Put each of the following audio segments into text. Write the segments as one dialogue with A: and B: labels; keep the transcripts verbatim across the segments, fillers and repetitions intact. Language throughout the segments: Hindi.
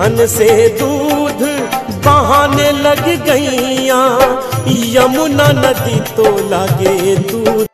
A: थन से दूध बहाने लग गईया, यमुना नदी तो लागे दूध।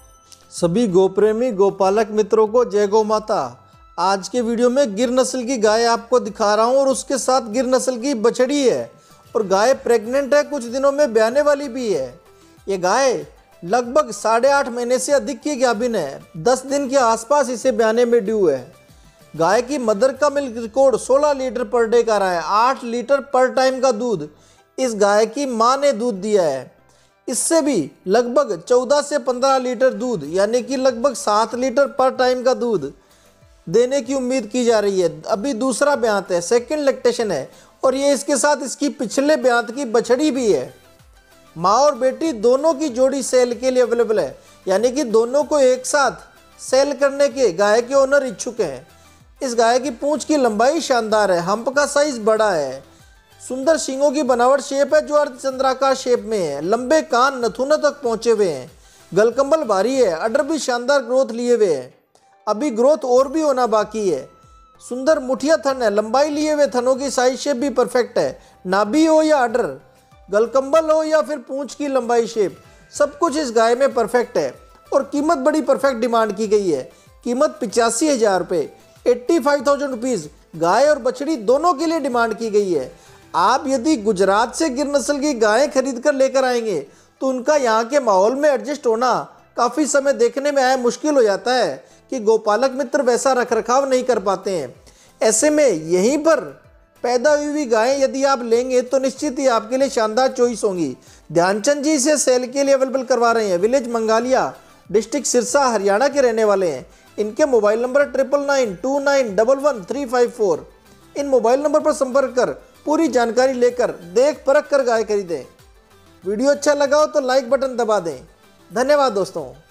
B: सभी गोप्रेमी गोपालक मित्रों को जय गौ माता। आज के वीडियो में गिर नस्ल की गाय आपको दिखा रहा हूँ और उसके साथ गिर नस्ल की बछड़ी है और गाय प्रेग्नेंट है, कुछ दिनों में ब्याने वाली भी है। ये गाय लगभग साढ़े आठ महीने से अधिक की गाभिन है, दस दिन के आसपास इसे ब्याने में ड्यू है। गाय की मदर का मिल्क रिकॉर्ड सोलह लीटर पर डे का रहा है, आठ लीटर पर टाइम का दूध इस गाय की मां ने दूध दिया है। इससे भी लगभग चौदह से पंद्रह लीटर दूध यानी कि लगभग सात लीटर पर टाइम का दूध देने की उम्मीद की जा रही है। अभी दूसरा ब्यात है, सेकंड लैक्टेशन है और ये इसके साथ इसकी पिछले ब्यात की बछड़ी भी है। माँ और बेटी दोनों की जोड़ी सेल के लिए अवेलेबल है, यानी कि दोनों को एक साथ सेल करने के गाय के ओनर इच्छुक हैं। इस गाय की पूंछ की लंबाई शानदार है, हम्प का साइज बड़ा है, सुंदर सींगों की बनावट शेप है जो अर्धचंद्राकार शेप में है, लंबे कान नथुनों तक पहुंचे हुए हैं, गलकंबल भारी है, अडर भी शानदार ग्रोथ लिए हुए है, अभी ग्रोथ और भी होना बाकी है। सुंदर मुठिया थन है, लंबाई लिए हुए थनों की साइज शेप भी परफेक्ट है। नाभि हो या अडर, गलकंबल हो या फिर पूंछ की लंबाई शेप, सब कुछ इस गाय में परफेक्ट है और कीमत बड़ी परफेक्ट डिमांड की गई है। कीमत पिचासी हजार रुपये एट्टी फाइव थाउजेंड रुपीज़ गाय और बछड़ी दोनों के लिए डिमांड की गई है। आप यदि गुजरात से गिर नस्ल की गायें खरीद कर लेकर आएंगे तो उनका यहाँ के माहौल में एडजस्ट होना काफ़ी समय देखने में आया मुश्किल हो जाता है कि गोपालक मित्र वैसा रखरखाव नहीं कर पाते हैं। ऐसे में यहीं पर पैदा हुई हुई गायें यदि आप लेंगे तो निश्चित ही आपके लिए शानदार चॉइस होंगी। ध्यानचंद जी इसे सेल के लिए अवेलेबल करवा रहे हैं। विलेज मंगालिया, डिस्ट्रिक्ट सिरसा, हरियाणा के रहने वाले हैं। इनके mobile number triple nine two nine double one three five four. इन मोबाइल नंबर पर संपर्क कर पूरी जानकारी लेकर देख परख कर गाय खरीदें। वीडियो अच्छा लगा हो तो लाइक बटन दबा दें। धन्यवाद दोस्तों।